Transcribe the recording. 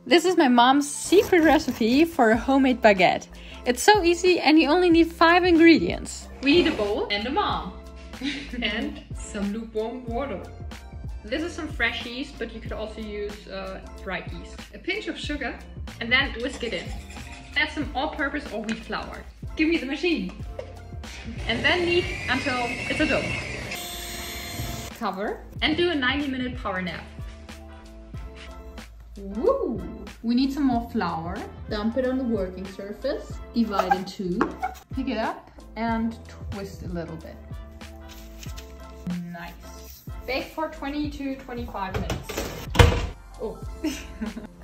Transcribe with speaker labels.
Speaker 1: This is my mom's secret recipe for a homemade baguette. It's so easy and you only need 5 ingredients. We need a bowl and a mom.
Speaker 2: And some lukewarm water.
Speaker 1: This is some fresh yeast, but you could also use dried yeast.
Speaker 2: A pinch of sugar.
Speaker 1: And then whisk it in. Add some all-purpose or wheat flour. Give me the machine. And then knead until it's a dough. Cover and do a 90-minute power nap. Woo! We need some more flour. Dump it on the working surface. Divide in 2. Pick it up and twist a little bit. Nice. Bake for 20 to 25 minutes. Oh.